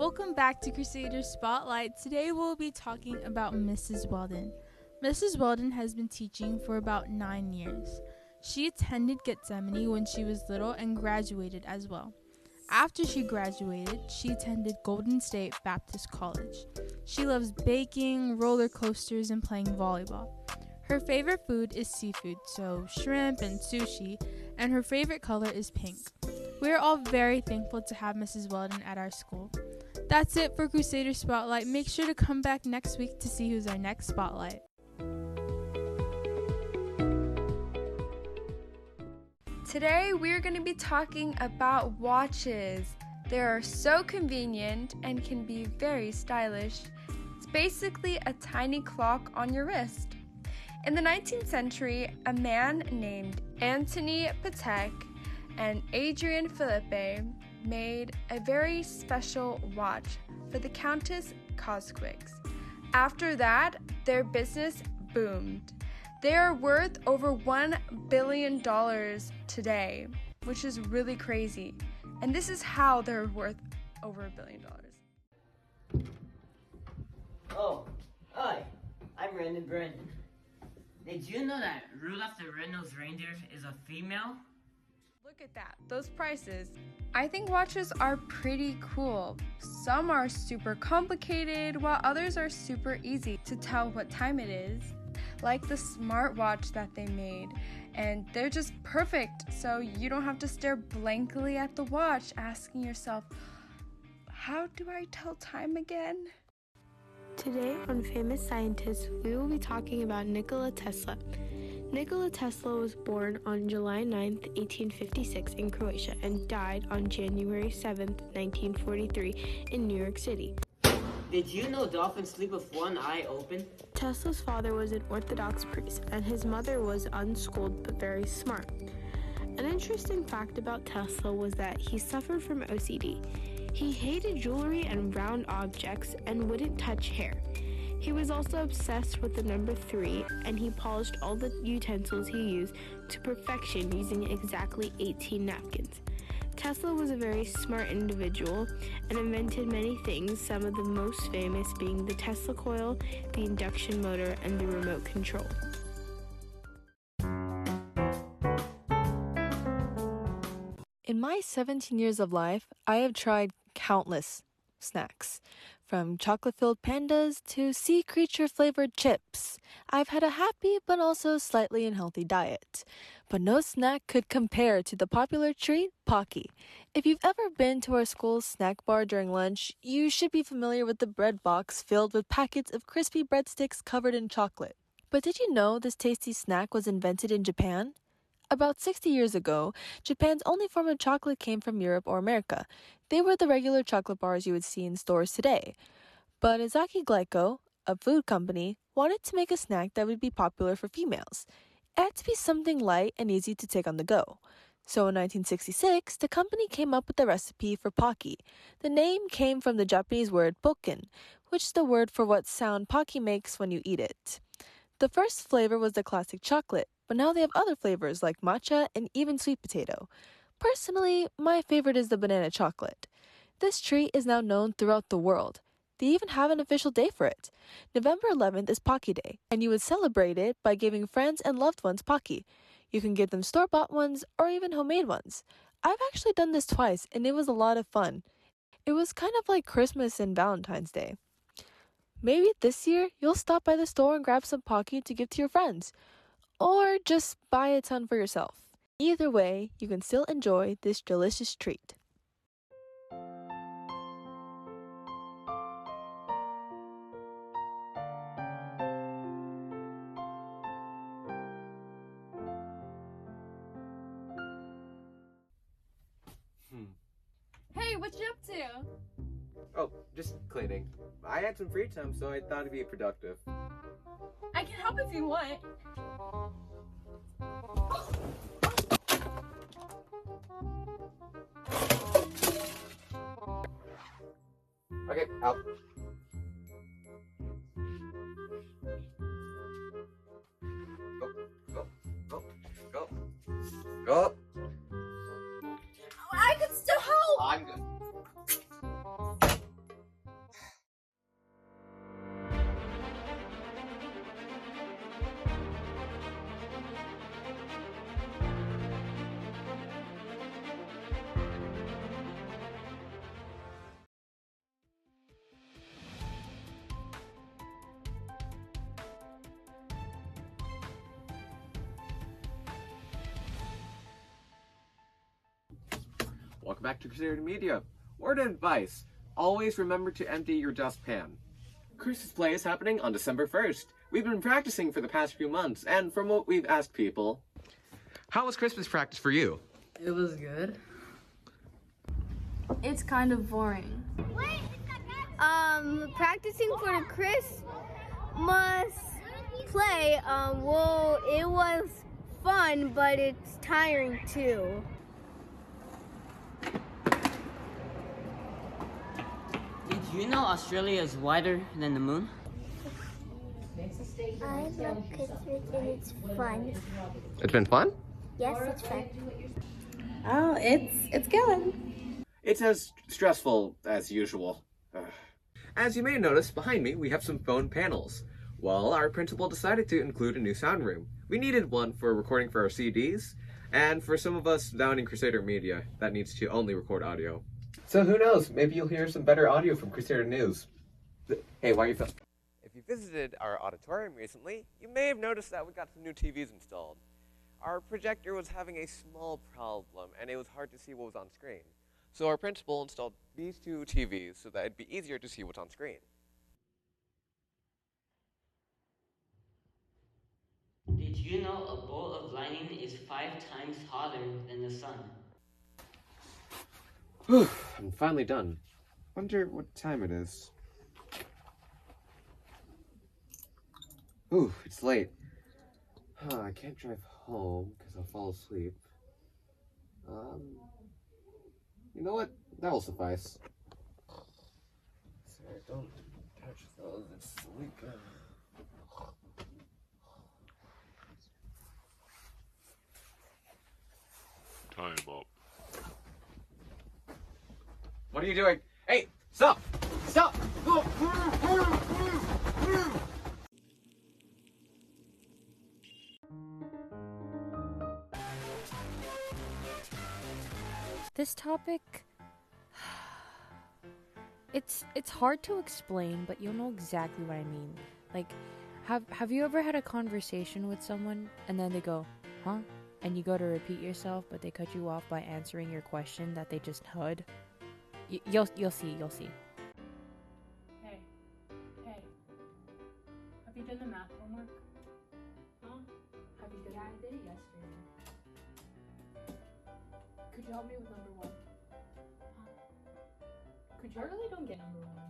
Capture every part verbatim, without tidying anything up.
Welcome back to Crusader Spotlight. Today we'll be talking about Missus Weldon. Missus Weldon has been teaching for about nine years. She attended Gethsemane when she was little and graduated as well. After she graduated, she attended Golden State Baptist College. She loves baking, roller coasters, and playing volleyball. Her favorite food is seafood, so shrimp and sushi, and her favorite color is pink. We are all very thankful to have Missus Weldon at our school. That's it for Crusader Spotlight. Make sure to come back next week to see who's our next Spotlight. Today we're going to be talking about watches. They are so convenient and can be very stylish. It's basically a tiny clock on your wrist. In the nineteenth century, a man named Anthony Patek and Adrian Philippe made a very special watch for the Countess Cosquix. After that, their business boomed. They are worth over one billion dollars today, which is really crazy. And this is how they're worth over a billion dollars. Oh, hi, I'm Brandon Brandon. Did you know that Rudolph the Red-Nosed Reindeer is a female? Look at that, those prices. I think watches are pretty cool. Some are super complicated, while others are super easy to tell what time it is. Like the smartwatch that they made, and they're just perfect, so you don't have to stare blankly at the watch asking yourself, how do I tell time again? Today on Famous Scientists, we will be talking about Nikola Tesla. Nikola Tesla was born on July ninth, eighteen fifty-six in Croatia and died on January seventh, nineteen forty-three in New York City. Did you know dolphins sleep with one eye open? Tesla's father was an Orthodox priest and his mother was unschooled but very smart. An interesting fact about Tesla was that he suffered from O C D. He hated jewelry and round objects and wouldn't touch hair. He was also obsessed with the number three, and he polished all the utensils he used to perfection using exactly eighteen napkins. Tesla was a very smart individual and invented many things, some of the most famous being the Tesla coil, the induction motor, and the remote control. In my seventeen years of life, I have tried countless snacks, from chocolate-filled pandas to sea creature-flavored chips. I've had a happy but also slightly unhealthy diet. But no snack could compare to the popular treat, Pocky. If you've ever been to our school's snack bar during lunch, you should be familiar with the bread box filled with packets of crispy breadsticks covered in chocolate. But did you know this tasty snack was invented in Japan? About sixty years ago, Japan's only form of chocolate came from Europe or America. They were the regular chocolate bars you would see in stores today. But Izaki Glyco, a food company, wanted to make a snack that would be popular for females. It had to be something light and easy to take on the go. So in nineteen sixty-six, the company came up with the recipe for Pocky. The name came from the Japanese word bokken, which is the word for what sound Pocky makes when you eat it. The first flavor was the classic chocolate, but now they have other flavors like matcha and even sweet potato. Personally, my favorite is the banana chocolate. This treat is now known throughout the world. They even have an official day for it. November eleventh is Pocky Day, and you would celebrate it by giving friends and loved ones Pocky. You can give them store-bought ones or even homemade ones. I've actually done this twice, and it was a lot of fun. It was kind of like Christmas and Valentine's Day. Maybe this year, you'll stop by the store and grab some Pocky to give to your friends. Or just buy a ton for yourself. Either way, you can still enjoy this delicious treat. Hmm. Hey, what you up to? Oh, just cleaning. I had some free time, so I thought it'd be productive. I can help if you want. Okay, out. Go, go, go, go, go. I could still help. I'm good. Welcome back to Crusader Media. Word of advice, always remember to empty your dustpan. Christmas play is happening on December first. We've been practicing for the past few months, and from what we've asked people... How was Christmas practice for you? It was good. It's kind of boring. Um, practicing for the Christmas play, um, well, it was fun, but it's tiring too. Did you know Australia is wider than the moon? I love Christmas and it's fun. It's been fun? Yes, it's fun. Oh, it's it's going. It's as stressful as usual. Ugh. As you may notice, behind me we have some phone panels. Well, our principal decided to include a new sound room. We needed one for recording for our C Ds, and for some of us down in Crusader Media, that needs to only record audio. So who knows, maybe you'll hear some better audio from Crusader News. Hey, why are you filming? If you visited our auditorium recently, you may have noticed that we got some new T Vs installed. Our projector was having a small problem, and it was hard to see what was on screen. So our principal installed these two T Vs so that it'd be easier to see what's on screen. Did you know a bolt of lightning is five times hotter than the sun? Whew, I'm finally done. Wonder what time it is. Ooh, it's late. Huh, I can't drive home because I'll fall asleep. Um, you know what? That will suffice. Sorry, don't touch those. It's sleeping. Time up. What are you doing? Hey, stop! Stop! This topic, it's it's hard to explain, but you'll know exactly what I mean. Like, have have you ever had a conversation with someone and then they go, huh? And you go to repeat yourself, but they cut you off by answering your question that they just heard? Y- you'll you'll see, you'll see. Hey, hey, have you done the math homework? Huh? Have you done? Yeah, I did it yesterday. Could you help me with number one? Huh? Could you? I really don't get number one.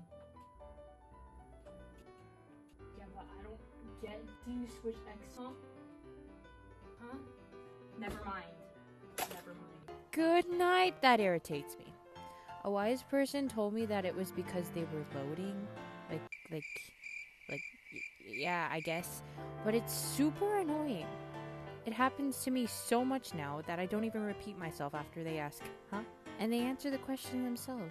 Yeah, but I don't get. Do you switch X on? Huh? Never mind. Never mind. Good night. That irritates me. A wise person told me that it was because they were loading. Like, like, like, y- yeah, I guess. But it's super annoying. It happens to me so much now that I don't even repeat myself after they ask, huh? And they answer the question themselves.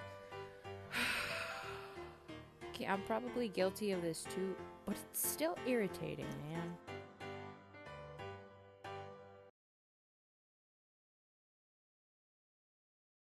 Okay, I'm probably guilty of this too, but it's still irritating, man.